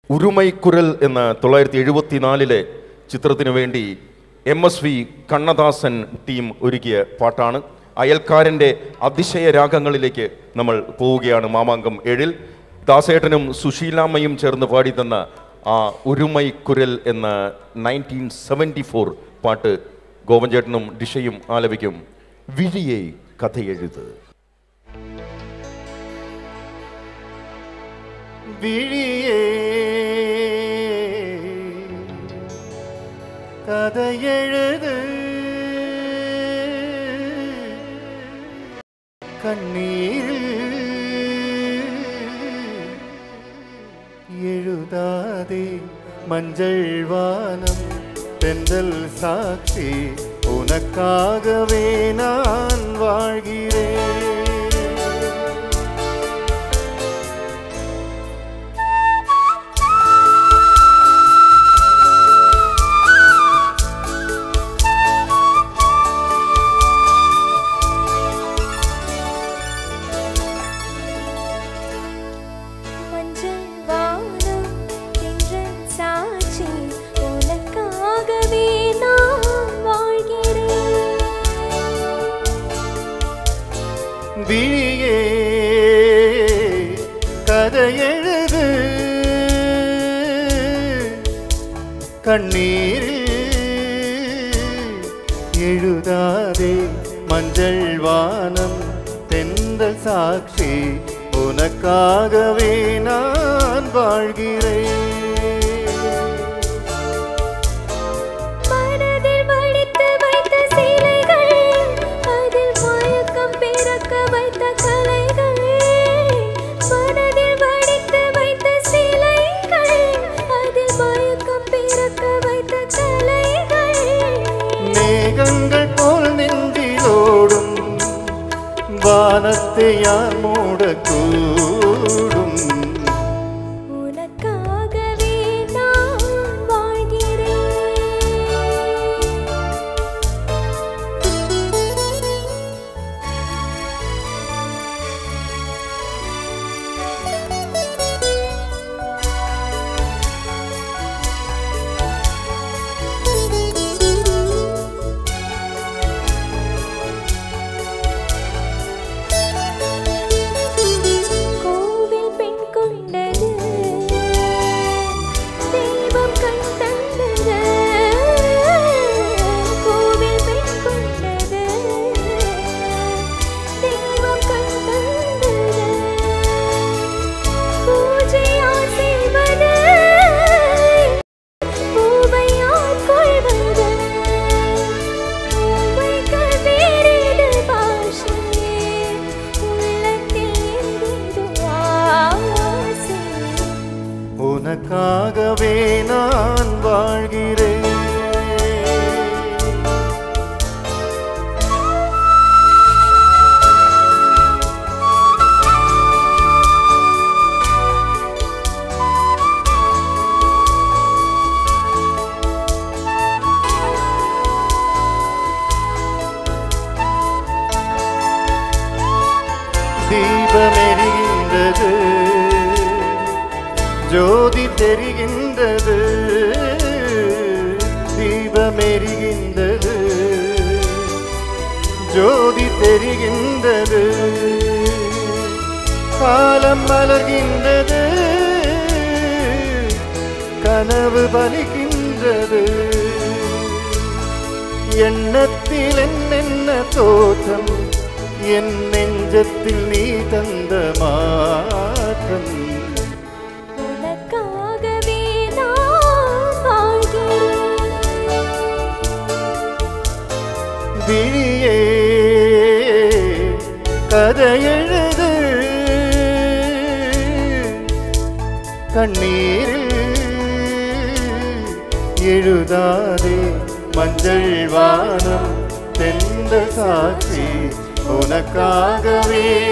ഉരുമൈക്കുരൽ എന്ന 1974 ചിത്രത്തിനു വേണ്ടി MSV കണ്ണദാസൻ ടീം ഒരുക്കിയ പാട്ടാണ്. അയൽക്കാരൻ്റെ അതിശയ രാഗങ്ങളിലേക്ക് നമ്മൾ പോവുകയാണ്. മാമാങ്കം 7 ദാസേട്ടനും സുശീലാമ്മയും ചേർന്ന് പാടി തന്ന ആ ഉരുമൈക്കുരൽ എന്ന 1974 പാട്ട് ഗോവൻചേട്ടനും ഡിഷയും ആലപിക്കും. വിഴിയെ കഥയെഴുത്. വിഴിയെ കഥയെഴുത്, കണ്ണീരിൽ എഴുതാതെ மஞ்சள் வானம் தென்றல் சாட்சி, உனக்காகவே நான் வாழ்கிறேன். விழியே கதையெழுது, கண்ணீரில் எழுதாதே மஞ்சள் வானம் தென்றல் சாட்சி, உனக்காகவே நான் வாழ்கிறேன். மேகங்கள் போல் நெஞ்சிலோடும் வானத்தை யார் மூடக்கூடும்? உனக்காகவே நான் வாழ்கிறேன். உனக்காகவே நான் வாழ்கிறேன். தீபமெரிகின்றது, ஜோதி தெரிகின்றது, தீபமெரிகின்றது, ஜோதி தெரிகின்றது, காலம் மலர்கின்றது, கனவு பலிக்கின்றது, எண்ணத்தில் என்னென்ன தோற்றம், என் நெஞ்சத்தில் நீ தந்த மாற்றம். விழியே கதையெழுது, கண்ணீரில் எழுதாதே மஞ்சள் வானம் தென்றல் சாட்சி, உனக்காகவே